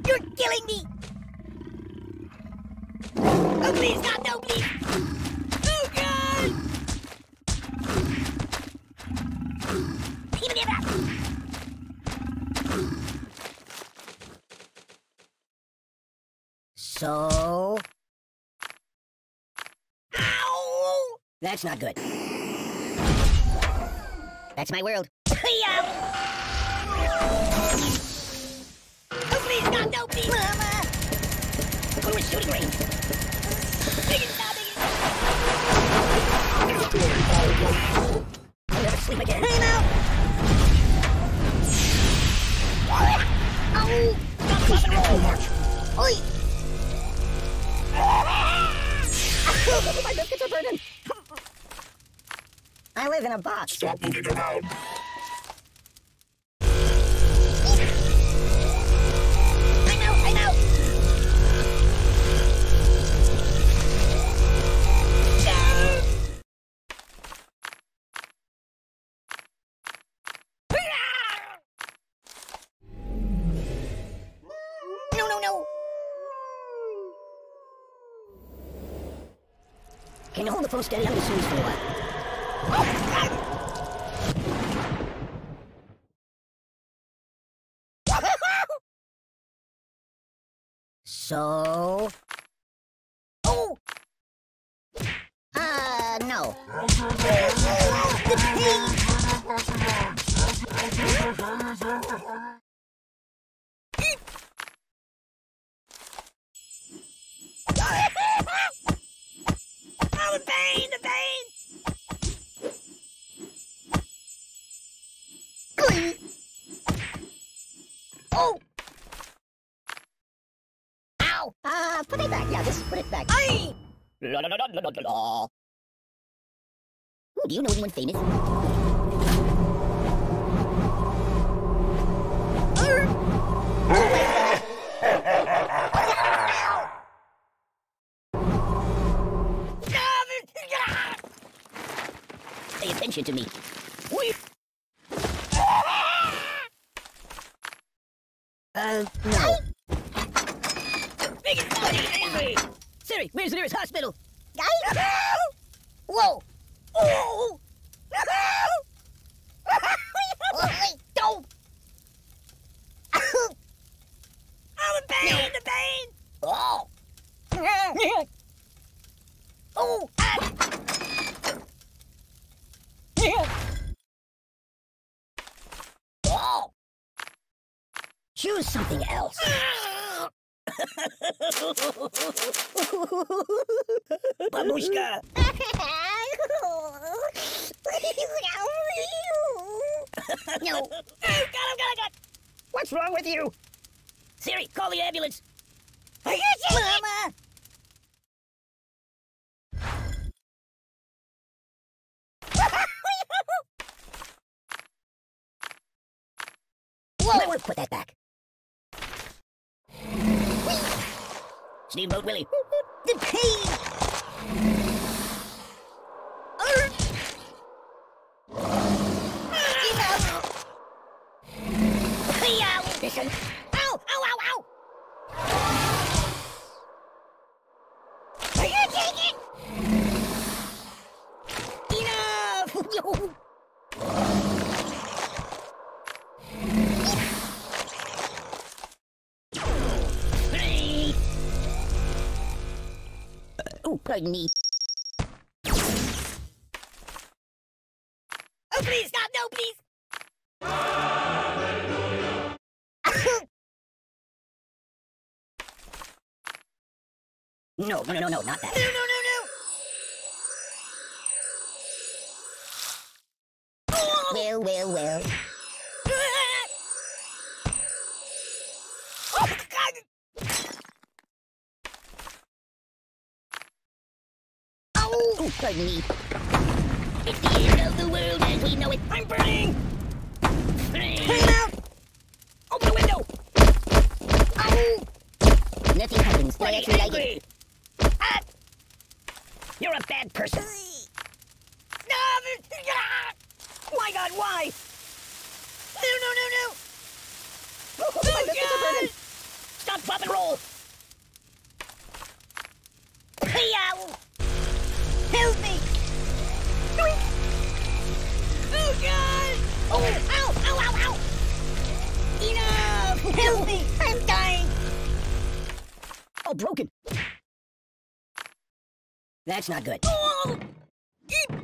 You're killing me! Oh, please, God, no, please! Oh, God! Give me that! So... Ow! That's not good. That's my world. Oh, please, God, no, please! Mama! Go to a shooting range! Big and stop, I'll never sleep again. I'm out! Ow! Stop and roll! Oi! My biscuits are burning! I live in a box. Stop moving around. I'm out! No! Can you hold the phone steady? I'm gonna snooze for a while. So... Oh! No. Oh, the pain! Oh! Ow! Put it back. Yeah, just put it back. Aye! La la la la la la la. Ooh, do you know anyone famous? Pay attention to me. No. Siri, where's the nearest hospital? Whoa! Oh! Don't! Oh, the pain! Oh! Oh! Oh! Choose something else. Babushka! No. God. What's wrong with you? Siri, call the ambulance. Mama! Whoa! I want to put that back. Steamboat Willie. The pain! Listen. Ow! Are you taking it? Enough! Oh, pardon me. Oh, please, stop! No, please! No, not that. No. Well. Oh, God! Oh, pardon me. It's the end of the world as we know it. I'm burning! Climb out! Open the window! Oh! Nothing happens. I actually like it. You're a bad person. My God, why? No. Oh, God! Stop Help me! I'm dying! Oh, broken. That's not good. Oh!